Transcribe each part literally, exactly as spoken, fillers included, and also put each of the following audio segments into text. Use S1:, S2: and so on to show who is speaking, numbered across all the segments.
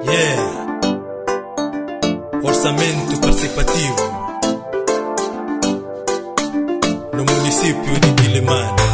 S1: Yeah. Orçamento participativo no município de Quilimane.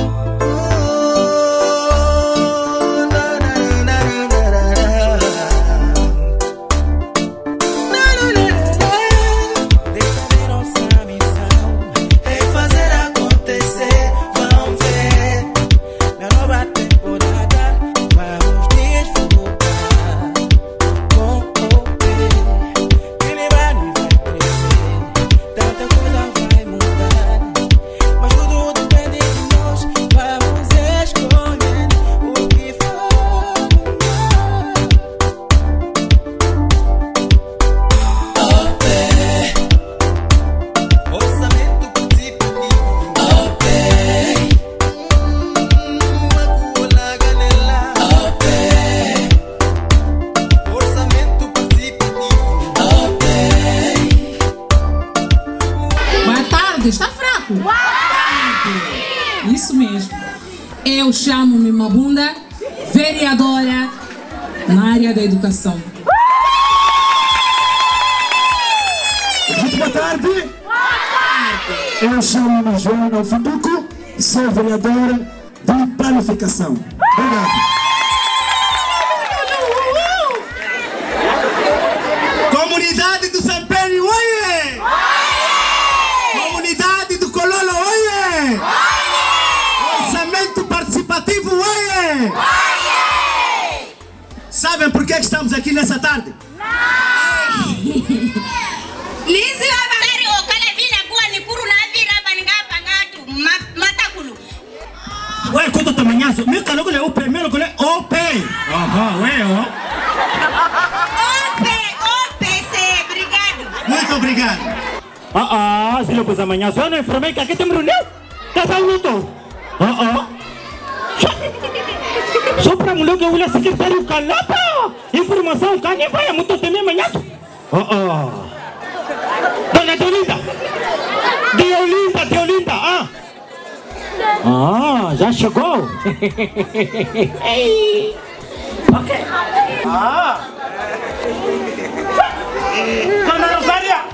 S2: Está fraco? Isso mesmo. Eu chamo-me Mabunda, vereadora na área da educação.
S3: Muito boa tarde. Boa tarde. Eu chamo-me João Funduco, sou vereadora de planificação. Obrigado.
S4: Comunidade do Sampeni, oiê! Comunidade do Kololo, oiê! Orçamento participativo, oiê! Sabem por que estamos aqui nessa tarde?
S5: Não! Lisi babari o kalevina kuwa ni kuru na vira baningapa ngatu matakulu.
S4: Ué, quanto tamanhazo? Meu calo é O P, meu calo é O P. Aham, ué, ó.
S5: O P, O P C, obrigado.
S4: Muito obrigado.
S6: Ah, ah, se eu pus amanhã, só não informei que aqui tem reunião. Tá saindo. Ah, ah. Só para mulher que eu olho secretário calata. Informação, quem vai muito tempo amanhã. Ah, ah. Dona Deolinda. Deolinda, Deolinda, ah. Ah, já chegou. Ok. Ah. Dona Rosária.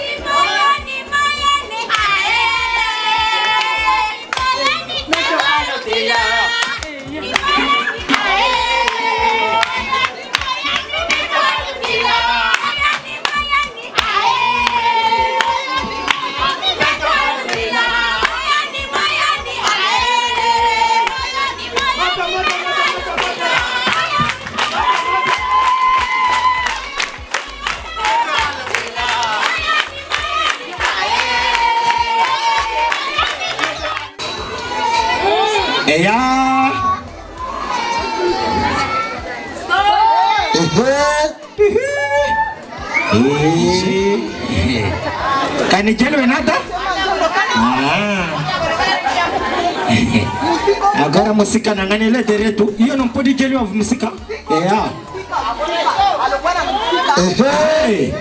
S4: Eia! Canijelo é nada? Ah. Agora a música não ganha ele direito. E eu não posso dizer a música. Eia! Ei!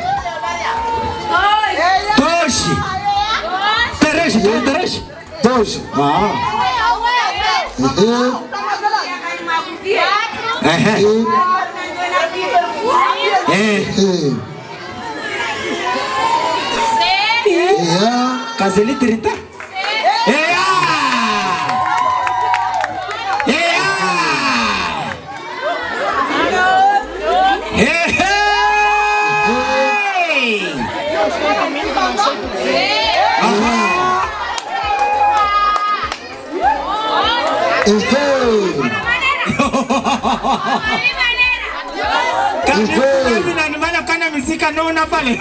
S4: Dois! Três! Três! Dois! Ah! Caseli trinta? Eia! Eia! Kana kana misika no na pale.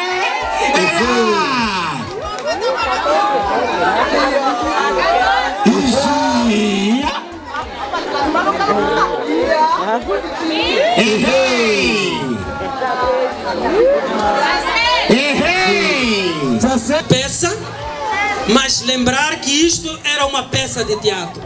S7: Peça, mas lembrar que isto era uma peça de teatro.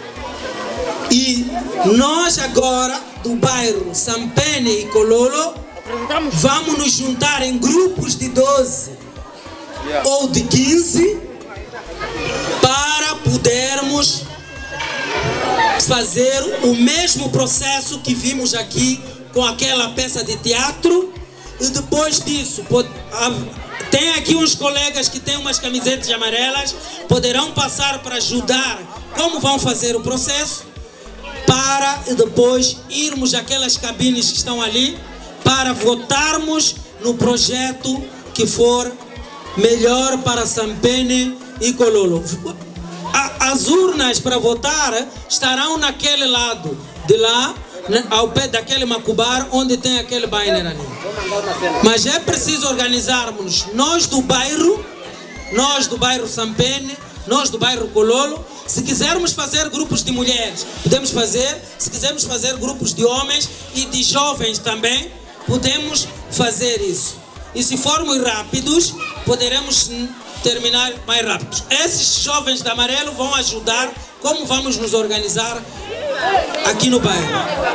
S7: E nós agora, do bairro Sampeni e Kololo, vamos nos juntar em grupos de doze ou de quinze para podermos fazer o mesmo processo que vimos aqui com aquela peça de teatro. E depois disso, pode, tem aqui uns colegas que têm umas camisetas amarelas, poderão passar para ajudar como vão fazer o processo, para depois irmos àquelas cabines que estão ali, para votarmos no projeto que for melhor para Sampene e Kololo. As urnas para votar estarão naquele lado de lá, ao pé daquele macubar onde tem aquele banner ali. Mas é preciso organizarmos nós do bairro, nós do bairro Sampene, nós do bairro Kololo. Se quisermos fazer grupos de mulheres, podemos fazer. Se quisermos fazer grupos de homens e de jovens também, podemos fazer isso. E se formos rápidos, poderemos terminar mais rápido. Esses jovens de amarelo vão ajudar como vamos nos organizar aqui no bairro.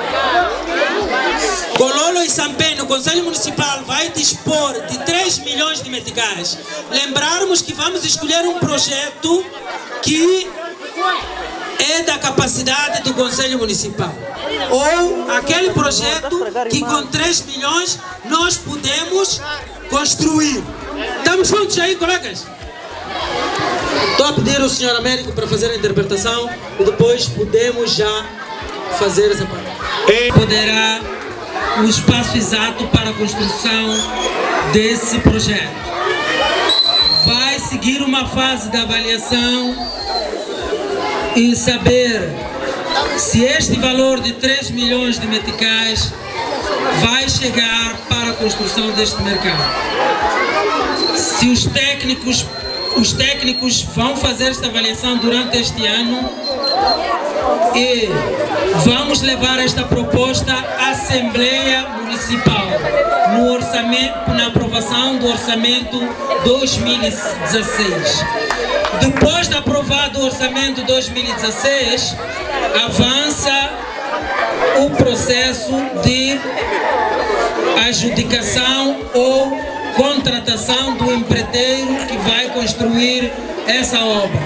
S7: Kololo e Sampene, o Conselho Municipal vai dispor de três milhões de meticais. Lembrarmos que vamos escolher um projeto que é da capacidade do Conselho Municipal. Ou aquele projeto que com três milhões nós podemos construir. Estamos juntos aí, colegas? Estou a pedir ao senhor Américo para fazer a interpretação e depois podemos já fazer essa parte. Poderá o espaço exato para a construção desse projeto. Vai seguir uma fase de avaliação e saber se este valor de três milhões de meticais vai chegar para a construção deste mercado. Se os técnicos, os técnicos vão fazer esta avaliação durante este ano e vamos levar esta proposta à Assembleia Municipal no orçamento, na aprovação do orçamento dois mil e dezesseis. Depois de aprovado o orçamento dois mil e dezesseis, avança o processo de adjudicação ou contratação do empreiteiro que vai construir essa obra.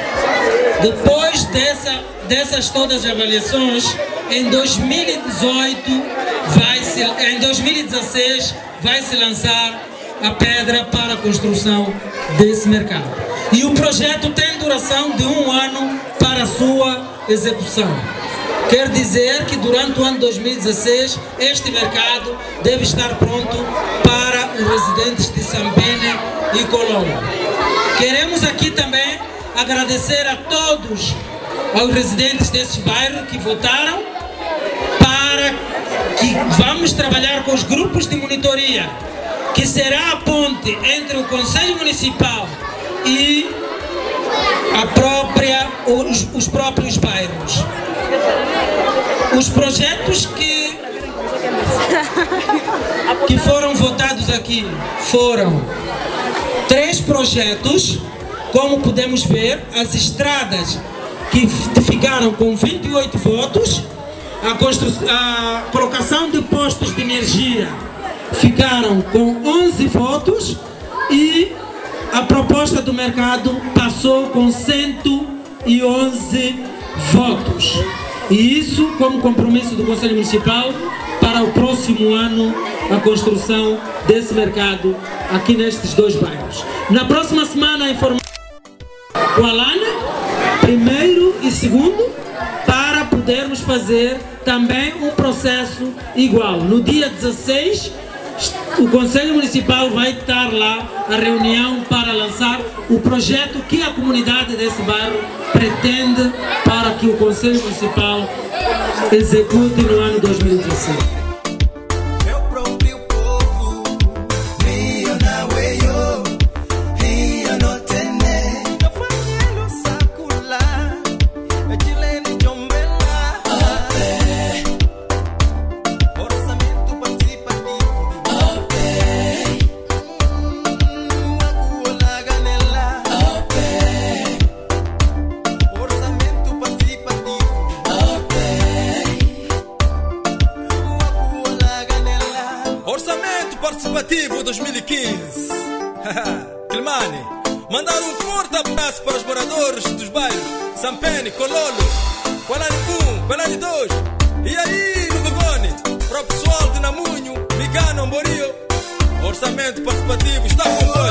S7: Depois dessa, dessas todas as avaliações, em dois mil e dezoito, vai se, em dois mil e dezesseis, vai se lançar a pedra para a construção desse mercado. E o projeto tem duração de um ano para a sua execução. Quer dizer que durante o ano dois mil e dezesseis, este mercado deve estar pronto para os residentes de Sampene e Kololo. Queremos aqui também agradecer a todos os residentes desses bairros que votaram, para que vamos trabalhar com os grupos de monitoria, que será a ponte entre o Conselho Municipal e a própria, os, os próprios bairros. Os projetos que, que foram votados aqui foram três projetos, como podemos ver, as estradas que ficaram com vinte e oito votos, a, constru, a colocação de postos de energia ficaram com onze votos e a proposta do mercado passou com cento e onze votos. E isso como compromisso do Conselho Municipal para o próximo ano, a construção desse mercado aqui nestes dois bairros. Na próxima semana, a informação com a Alana, primeiro e segundo, para podermos fazer também um processo igual. No dia dezesseis, o Conselho Municipal vai estar lá, a reunião para lançar o projeto que a comunidade desse bairro pretende para que o Conselho Municipal execute no ano dois mil e dezesseis.
S1: Participativo dois mil e quinze. Climane, mandar um forte abraço para os moradores dos bairros Sampene, Kololo, Qualani um, Qualani dois. E aí, no Bogone, para o pessoal orçamento participativo está composto